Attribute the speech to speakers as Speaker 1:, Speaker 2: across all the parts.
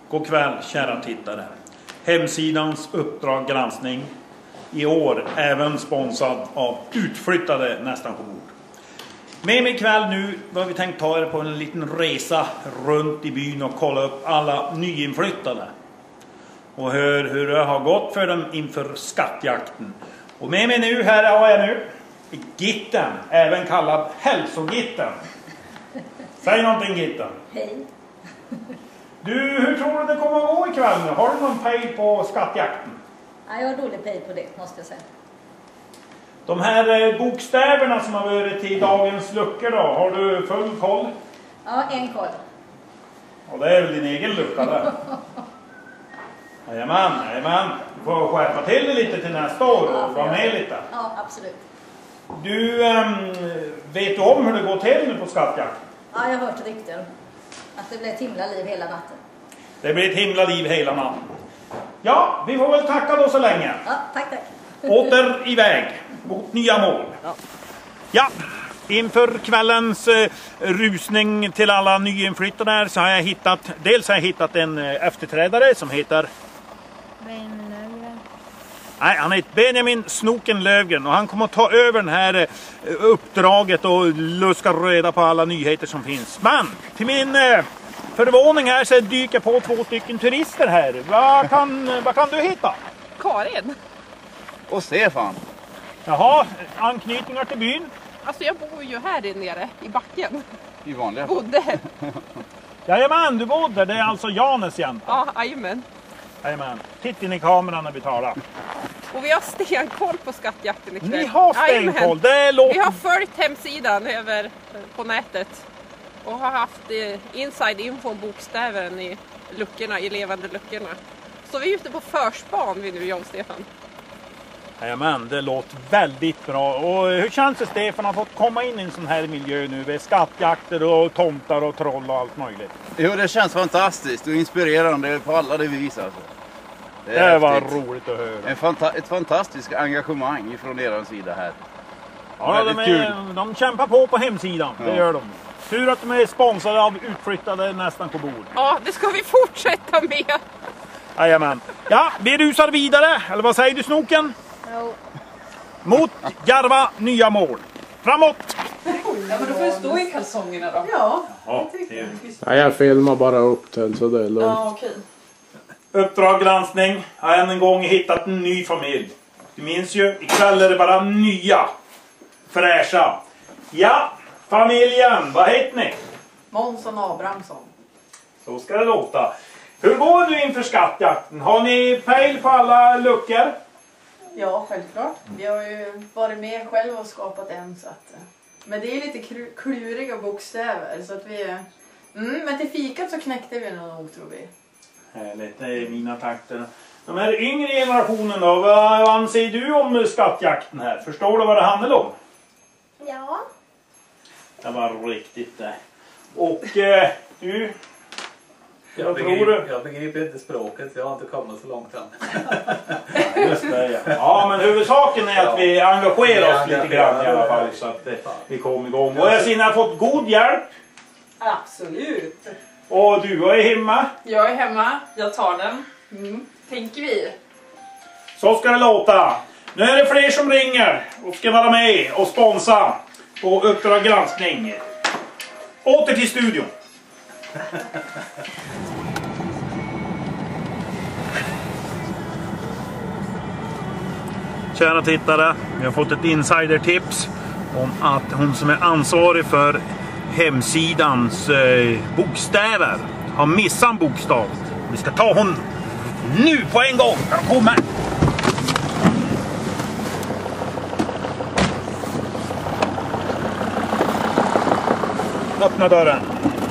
Speaker 1: God kväll kära tittare. Hemsidans Uppdrag granskning. I år även sponsrad av Utflyttade nästan på bord. Med mig ikväll nu har vi tänkt ta er på en liten resa runt i byn och kolla upp alla nyinflyttade. Och hur det har gått för dem inför skattjakten. Och med mig nu här har jag nu Gitten, även kallad hälsogitten. Säg någonting Gitten.
Speaker 2: Hej.
Speaker 1: Du, hur tror du det kommer att gå ikväll nu? Har du någon pejl på skattjakten?
Speaker 2: Ja, jag har dålig pejl på det, måste jag säga.
Speaker 1: De här bokstäverna som har varit till dagens luckor då, har du full koll?
Speaker 2: Ja, en koll.
Speaker 1: Och det är väl din egen lucka där? Jajamän. Du får skärpa till dig lite till nästa år och vara med lite.
Speaker 2: Ja, absolut.
Speaker 1: Du, vet du om hur det går till nu på skattjakten?
Speaker 2: Ja, jag har hört rykten. Att det blir ett himla liv hela natten.
Speaker 1: Det blir ett himla liv hela natten. Ja, vi får väl tacka då så länge.
Speaker 2: Ja, tack.
Speaker 1: Åter iväg mot nya mål. Ja, inför kvällens rusning till alla nyinflyttade här så har jag hittat en efterträdare som heter Nej, han heter Benjamin Snoken Lövgren och han kommer att ta över den här uppdraget och luska reda på alla nyheter som finns. Men till min förvåning här så dyker jag på 2 stycken turister här. Vad kan du hitta?
Speaker 3: Karin.
Speaker 4: Och Stefan.
Speaker 1: Jaha, anknytningar till byn?
Speaker 3: Alltså jag bor ju här nere i backen.
Speaker 4: I vanliga.
Speaker 3: Bodde.
Speaker 1: Jajamän, du bodde. Det är alltså Janes jänta.
Speaker 3: Ja, jajamän.
Speaker 1: Jajamän. Titta in i kameran när vi talar.
Speaker 3: Och vi har stenkoll på skattjakten ikväll.
Speaker 1: Ni har stenkoll, det låter...
Speaker 3: Vi har följt hemsidan över på nätet. Och har haft inside info om bokstäver i luckorna, i levande luckorna. Så vi är ute på förspan vi nu, jag och Stefan.
Speaker 1: Jajamän, det låter väldigt bra. Och hur känns det Stefan att ha fått komma in i en sån här miljö nu med skattjakter och tomtar och troll och allt möjligt?
Speaker 4: Jo, det känns fantastiskt och inspirerande på alla det vis alltså.
Speaker 1: Det var roligt att höra.
Speaker 4: Ett fantastiskt engagemang från er sida här.
Speaker 1: Ja, de kämpar på hemsidan, det gör de. Tur att de är sponsrade av Utflyttade nästan på bord.
Speaker 3: Ja, det ska vi fortsätta med.
Speaker 1: Jajamän. Ja, vi rusar vidare, eller vad säger du Snoken?
Speaker 2: Jo.
Speaker 1: Mot Järva nya mål. Framåt!
Speaker 5: Ja, men då får du stå i kalsongerna då.
Speaker 2: Ja.
Speaker 6: Ja, jag filmar bara upp den så det är lugnt.
Speaker 5: Ja, okej.
Speaker 1: Uppdrag granskning. Jag har än en gång hittat en ny familj. Du minns ju, ikväll är det bara nya. Fräscha. Ja, familjen, vad heter ni?
Speaker 5: Månsson Abrahamsson.
Speaker 1: Så ska det låta. Hur går det nu inför skattjakten? Har ni pejl på alla luckor?
Speaker 5: Ja, självklart. Vi har ju varit med själv och skapat en så att... Men det är lite kluriga bokstäver så att vi... men till fikat så knäckte vi nog, tror vi.
Speaker 1: Härligt, det är mina takter. De här yngre generationen då, vad anser du om skattjakten här? Förstår du vad det handlar om?
Speaker 2: Ja.
Speaker 1: Det var riktigt det. Och du?
Speaker 7: Jag begriper inte språket, jag har inte kommit så långt än.
Speaker 1: Just det, ja. Ja, men huvudsaken är att vi engagerar oss lite grann i alla fall så att vi kommer igång. Och jag ser att ni har fått god hjälp.
Speaker 5: Absolut.
Speaker 1: Och du är hemma.
Speaker 5: Jag är hemma, jag tar den. Tänker vi.
Speaker 1: Så ska det låta. Nu är det fler som ringer och ska vara med och sponsra på Uppdrag granskning. Åter till studion. Kära tittare, vi har fått ett insidertips om att hon som är ansvarig för hemsidans bokstäver har missat en bokstav. Vi ska ta hon nu på en gång. Kom här. Öppna dörren.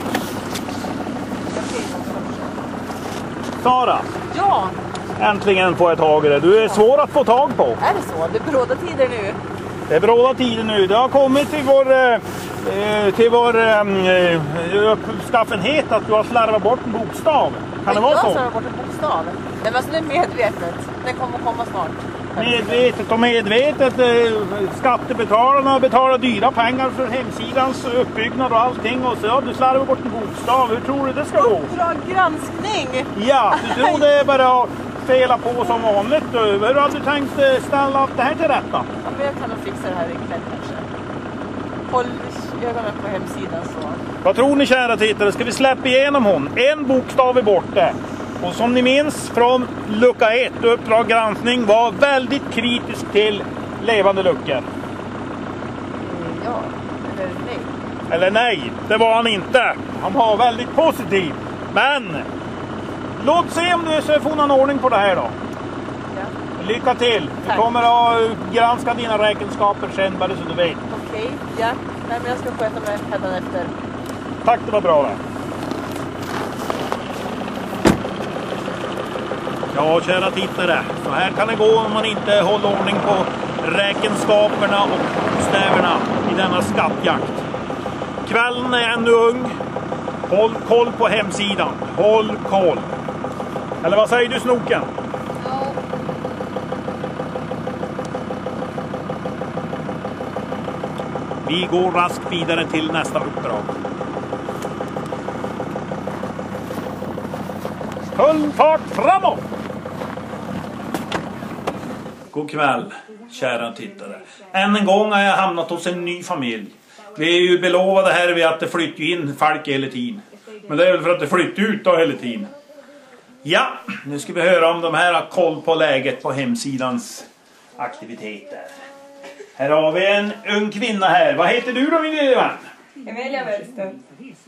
Speaker 1: Sara.
Speaker 3: Ja.
Speaker 1: Äntligen får jag tag i det. Du är svår att få tag på.
Speaker 3: Är det så? Det är bråda tider nu.
Speaker 1: Det är bråda tider nu. Det har kommit till vår uppskaffenhet att du har slarvat bort en bokstav. Kan det vara så?
Speaker 3: Jag har slarvat bort en bokstav. Det var så det är medvetet. Den kommer komma snart.
Speaker 1: Medvetet och medvetet. Skattebetalarna betalar dyra pengar för hemsidans uppbyggnad och allting. Och så du slarvar bort en bokstav. Hur tror du det ska gå?
Speaker 3: Uppdrag granskning!
Speaker 1: Ja, du tror det är bara att fela på som vanligt. Hur har du tänkt ställa allt det här till rätta?
Speaker 3: Ja, men jag kan nog fixa det här ikväll kanske. Håll ögonen på hemsidan så.
Speaker 1: Vad tror ni, kära tittare? Ska vi släppa igenom hon? En bokstav är borta. Och som ni minns från lucka 1, Uppdrag granskning, var väldigt kritisk till levande luckor.
Speaker 3: Ja, eller nej.
Speaker 1: Eller nej, det var han inte. Han var väldigt positiv. Men låt se om du ska få någon ordning på det här då.
Speaker 3: Ja.
Speaker 1: Lycka till. Vi kommer att granska dina räkenskaper sen, bara så du vet.
Speaker 3: Okej, ja. Nej, men jag ska sköta mig efter.
Speaker 1: Tack, det var bra det. Ja, kära tittare. Så här kan det gå om man inte håller ordning på räkenskaperna och bokstäverna i denna skattjakt. Kvällen är ännu ung. Håll koll på hemsidan. Håll koll. Eller vad säger du, Snoken?
Speaker 2: Ja.
Speaker 1: Vi går raskt vidare till nästa uppdrag. Full fart framåt! God kväll, kära tittare. Än en gång har jag hamnat hos en ny familj. Vi är ju belovade här vid att det flyttar in folk hela tiden. Men det är väl för att det flyttar ut då hela tiden. Ja, nu ska vi höra om de här har koll på läget på hemsidans aktiviteter. Här har vi en ung kvinna här. Vad heter du då, min lille vän?
Speaker 8: Emilia Wellström.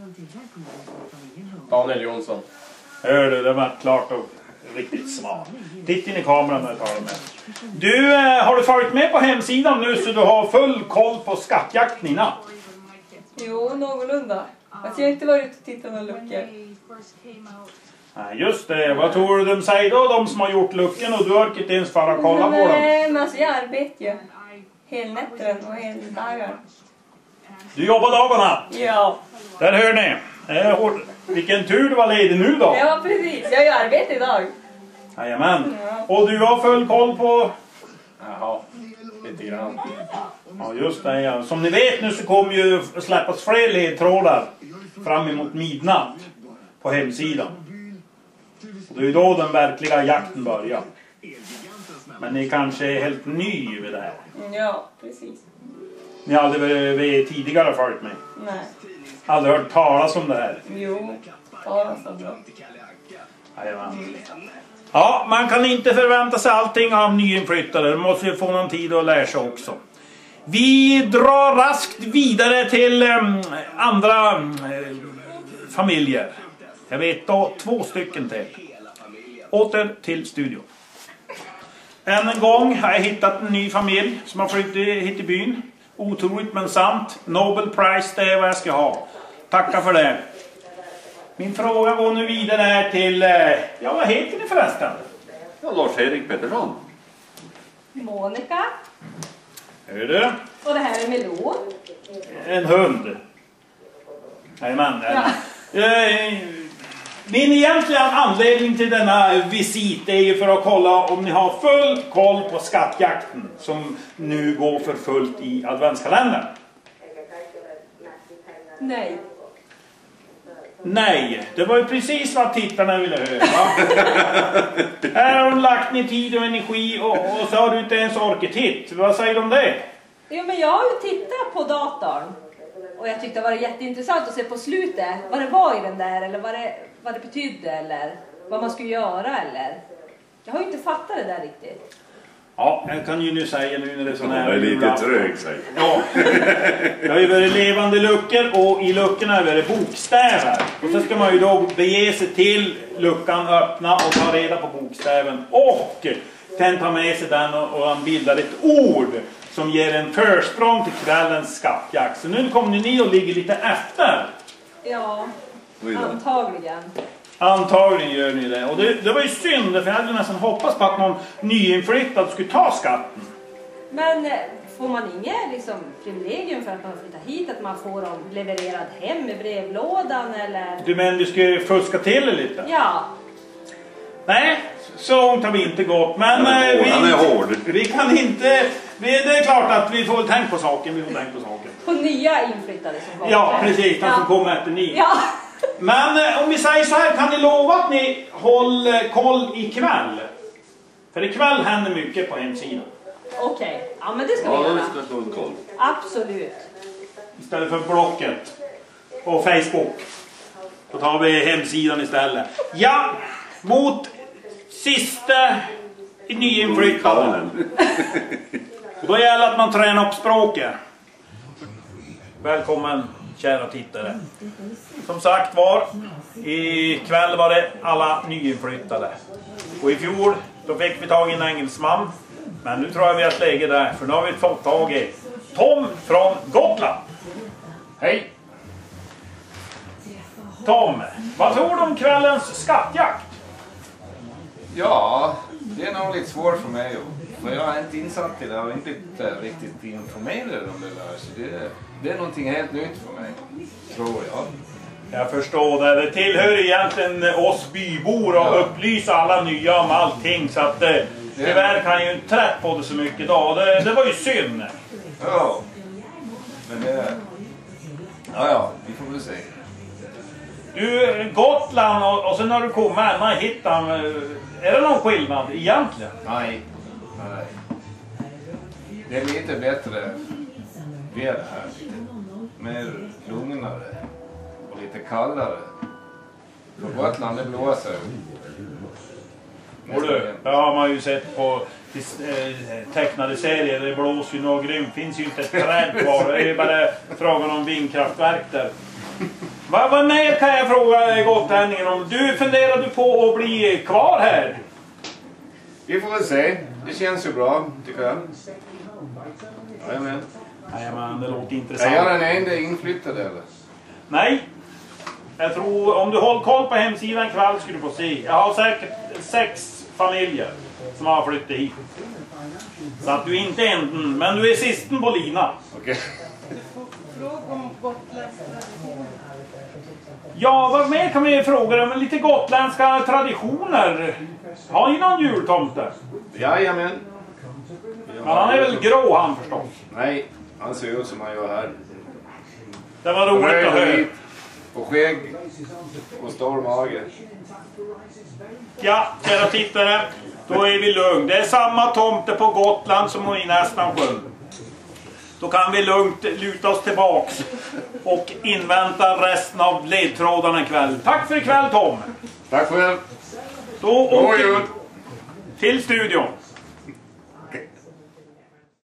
Speaker 6: Daniel Jonsson.
Speaker 1: Hör du, det var klart och riktigt smart. Titta in i kameran när jag talar med. Du, har du följt med på hemsidan nu så du har full koll på skattjakten i natt?
Speaker 8: Jo, någorlunda. Alltså jag har inte varit ute och tittat några luckor.
Speaker 1: Nej, just det. Vad tror du de säger då, de som har gjort luckan, och du har inte ens fara och kolla på dem?
Speaker 8: Nej, men alltså jag arbetar ju. Helnätter och heldagar.
Speaker 1: Du jobbar dag och natt?
Speaker 8: Ja.
Speaker 1: Där hör ni. Vilken tur du var ledig nu då.
Speaker 8: Ja, precis. Jag har ju arbete idag.
Speaker 1: Jajamän.
Speaker 8: Ja.
Speaker 1: Och du har full koll på...
Speaker 6: Jaha, lite grann.
Speaker 1: Ja, just det. Ja. Som ni vet nu så kommer ju släppas fler ledtrådar fram emot midnatt på hemsidan. Och det är ju då den verkliga jakten börjar. Men ni kanske är helt ny vid det här.
Speaker 8: Ja, precis.
Speaker 1: Ni har aldrig tidigare följt mig.
Speaker 8: Nej.
Speaker 1: Aldrig hört talas om det här.
Speaker 8: Jo, talas om det.
Speaker 1: Jajamän. Ja, man kan inte förvänta sig allting av nyinflyttade. De måste ju få någon tid att lära sig också. Vi drar raskt vidare till andra familjer. Jag vet då 2 stycken till. Åter till studion. Än en gång har jag hittat en ny familj som har flyttat hit till byn. Otroligt men sant. Nobel Prize, det är vad jag ska ha. Tacka för det. Min fråga går nu vidare här till... Ja, vad heter ni förresten?
Speaker 9: Ja, Lars-Erik Pettersson.
Speaker 2: Monica.
Speaker 1: Hör du?
Speaker 2: Och det här är Melon.
Speaker 1: En hund. Jajamän. Min egentliga anledning till denna visit är ju för att kolla om ni har full koll på skattjakten som nu går för fullt i adventskalendern.
Speaker 8: Nej.
Speaker 1: Nej, det var ju precis vad tittarna ville höra. Här har de lagt ner tid och energi och så har du inte ens orkat titt. Vad säger de om det?
Speaker 2: Jo, men jag har ju tittat på datorn. Och jag tyckte det var jätteintressant att se på slutet vad det var i den där, eller vad det betydde, eller vad man skulle göra, eller... Jag har ju inte fattat det där riktigt.
Speaker 1: Ja, jag kan ju nu säga nu när det är så nära.
Speaker 9: Det är lite trög, säg.
Speaker 1: Ja, det har ju varit levande luckor och i luckorna har det varit bokstäver. Och så ska man ju då bege sig till luckan, öppna och ta reda på bokstäven. Och sen ta med sig den och han bildar ett ord som ger en försprång till kvällens skattjakt. Så nu kommer ni att ligga lite efter.
Speaker 2: Ja, antagligen.
Speaker 1: Antagligen gör ni det. Och det var ju synd, för jag hade nästan hoppats på att någon nyinflyttad skulle ta skatten.
Speaker 2: Men får man inget liksom privilegium för att man flyttar hit? Att man får dem levererad hem i brevlådan eller...
Speaker 1: Du menar du ska fuska till det lite?
Speaker 2: Ja.
Speaker 1: Nej, Så långt har vi inte gått. Men
Speaker 9: han är hård.
Speaker 1: Vi kan inte... Det är klart att vi får tänka på saken.
Speaker 2: På nya inflyttade som kommer.
Speaker 1: Ja, precis. De som kommer efter ni.
Speaker 2: Ja.
Speaker 1: Men om vi säger så här, kan ni lova att ni håller koll ikväll? För ikväll händer mycket på hemsidan.
Speaker 2: Okej. Ja, men det ska vi
Speaker 9: Ja,
Speaker 2: göra.
Speaker 9: vi ska slå koll.
Speaker 2: Absolut.
Speaker 1: Istället för blocket och Facebook. Då tar vi hemsidan istället. Ja, mot sista nyinflyttade. Och då gäller att man tränar upp språket. Välkommen kära tittare. Som sagt var, ikväll var det alla nyinflyttade. Och i fjol då fick vi tag i en engelsman. Men nu tror jag vi har ett läge där. För nu har vi fått tag i Tom från Gotland. Hej! Tom, vad tror du om kvällens skattjakt?
Speaker 10: Ja, det är nog lite svårt för mig. För jag är inte insatt i det och inte riktigt informerad om det där. Så det är någonting helt nytt för mig, tror jag.
Speaker 1: Jag förstår det. Det tillhör egentligen oss bybor att upplysa alla nya om allting. Så att tyvärr kan jag ju inte trätt på det så mycket idag. Det var ju synd.
Speaker 10: Ja, men det... Ja, vi får väl se.
Speaker 1: Du, Gotland och sen när du kommer hemma i hittan, är det någon skillnad egentligen?
Speaker 10: Nej. Det är lite bättre väder här. Mer lugnare och lite kallare. På Gotland det blåser.
Speaker 1: Och du, det har man ju sett på tecknade serier. Det blåser ju något grymt. Finns ju inte ett träd kvar. Det är ju bara frågan om vindkraftverk där. Vad mer kan jag fråga gotlänningen om? Du funderade på att bli kvar här?
Speaker 10: Vi får väl se. Det känns ju bra, tycker jag. Jajamän.
Speaker 1: Jajamän, det låter intressant.
Speaker 10: Är jag den enda inflyttade eller?
Speaker 1: Nej. Jag tror, om du håller koll på hemsidan ikväll skulle du få se. Jag har säkert 6 familjer som har flyttat hit. Så att du är inte enden, men du är sisten på lina.
Speaker 10: Okej.
Speaker 8: Fråga om gotländska traditioner.
Speaker 1: Ja, vad mer kan vi fråga om? Lite gotländska traditioner. Har ni någon jultomte?
Speaker 10: Jajamän.
Speaker 1: Ja, han är väl grå han förstås.
Speaker 10: Nej, han ser ut som han gör här.
Speaker 1: Det var roligt att höra.
Speaker 10: Och skägg och stor mage.
Speaker 1: Ja, kära tittare, då är vi lugn. Det är samma tomte på Gotland som i Nästansjön. Då kan vi lugnt luta oss tillbaks och invänta resten av ledtrådarna ikväll. Tack för ikväll, Tom.
Speaker 10: Tack själv.
Speaker 1: Då åker vi till studion.